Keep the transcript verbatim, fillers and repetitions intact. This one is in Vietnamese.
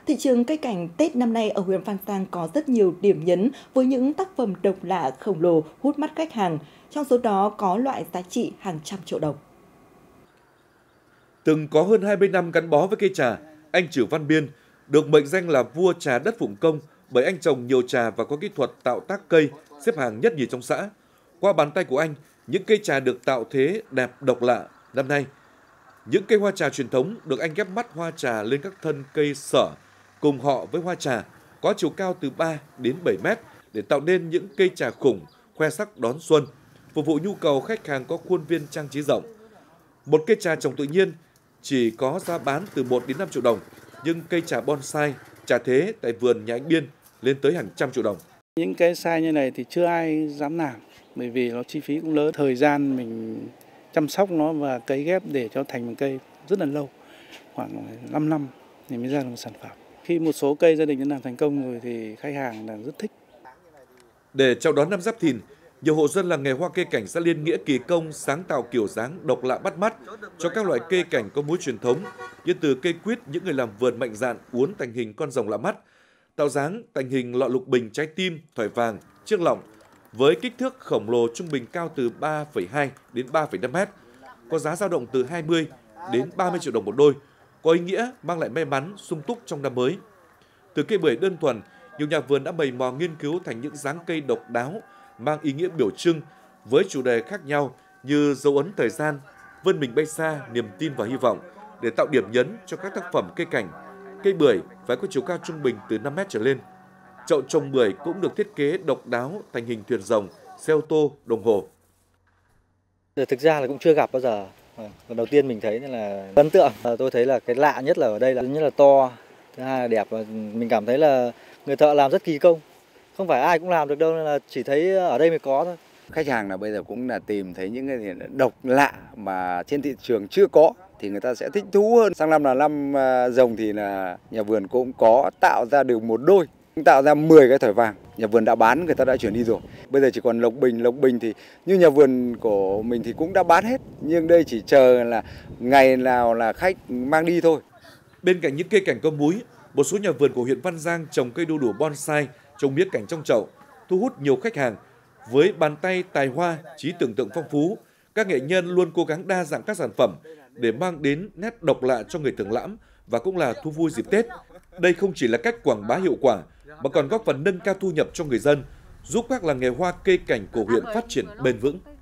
Thị trường cây cảnh Tết năm nay ở huyện Văn Giang có rất nhiều điểm nhấn với những tác phẩm độc lạ khổng lồ hút mắt khách hàng. Trong số đó có loại giá trị hàng trăm triệu đồng. Từng có hơn hai mươi năm gắn bó với cây trà, anh Trử Văn Biên được mệnh danh là vua trà đất Phụng Công bởi anh trồng nhiều trà và có kỹ thuật tạo tác cây xếp hàng nhất nhì trong xã. Qua bàn tay của anh, những cây trà được tạo thế đẹp độc lạ. Năm nay, những cây hoa trà truyền thống được anh ghép mắt hoa trà lên các thân cây sở cùng họ với hoa trà có chiều cao từ ba đến bảy mét để tạo nên những cây trà khủng khoe sắc đón xuân, phục vụ nhu cầu khách hàng có khuôn viên trang trí rộng. Một cây trà trồng tự nhiên chỉ có giá bán từ một đến năm triệu đồng, nhưng cây trà bonsai, trà thế tại vườn nhà anh Biên lên tới hàng trăm triệu đồng. Những cái size như này thì chưa ai dám làm, bởi vì nó chi phí cũng lớn, thời gian mình chăm sóc nó và cấy ghép để cho thành một cây rất là lâu, khoảng năm năm thì mới ra được một sản phẩm. Khi một số cây gia đình đã làm thành công rồi thì khách hàng là rất thích. Để chào đón năm Giáp Thìn, nhiều hộ dân làng nghề hoa cây cảnh xã Liên Nghĩa kỳ công sáng tạo kiểu dáng độc lạ bắt mắt cho các loại cây cảnh có múi truyền thống, như từ cây quýt những người làm vườn mạnh dạn uốn thành hình con rồng lạ mắt, tạo dáng thành hình lọ lục bình trái tim, thỏi vàng, chiếc lọng với kích thước khổng lồ trung bình cao từ ba phẩy hai đến ba phẩy năm mét, có giá dao động từ hai mươi đến ba mươi triệu đồng một đôi, có ý nghĩa mang lại may mắn sung túc trong năm mới. Từ cây bưởi đơn thuần, nhiều nhà vườn đã mày mò nghiên cứu thành những dáng cây độc đáo mang ý nghĩa biểu trưng với chủ đề khác nhau như dấu ấn thời gian, vươn mình bay xa, niềm tin và hy vọng để tạo điểm nhấn cho các tác phẩm cây cảnh. Cây bưởi phải có chiều cao trung bình từ năm mét trở lên. Chậu trồng bưởi cũng được thiết kế độc đáo thành hình thuyền rồng, xe ô tô, đồng hồ. Thực ra là cũng chưa gặp bao giờ. Lần đầu tiên mình thấy là ấn tượng. Tôi thấy là cái lạ nhất là ở đây là thứ nhất là to, thứ hai là đẹp. Mình cảm thấy là người thợ làm rất kỳ công. Không phải ai cũng làm được đâu, nên là chỉ thấy ở đây mới có thôi. Khách hàng là bây giờ cũng là tìm thấy những cái độc lạ mà trên thị trường chưa có thì người ta sẽ thích thú hơn. Sang năm là năm rồng thì là nhà vườn cũng có tạo ra được một đôi, tạo ra mười cái thỏi vàng. Nhà vườn đã bán, người ta đã chuyển đi rồi. Bây giờ chỉ còn lộc bình, lộc bình thì như nhà vườn của mình thì cũng đã bán hết. Nhưng đây chỉ chờ là ngày nào là khách mang đi thôi. Bên cạnh những cây cảnh có múi, một số nhà vườn của huyện Văn Giang trồng cây đu đủ bonsai, trồng mía cảnh trong chậu, thu hút nhiều khách hàng. Với bàn tay tài hoa, trí tưởng tượng phong phú, các nghệ nhân luôn cố gắng đa dạng các sản phẩm để mang đến nét độc lạ cho người thưởng lãm và cũng là thú vui dịp Tết. Đây không chỉ là cách quảng bá hiệu quả, mà còn góp phần nâng cao thu nhập cho người dân, giúp các làng nghề hoa cây cảnh của huyện phát triển bền vững.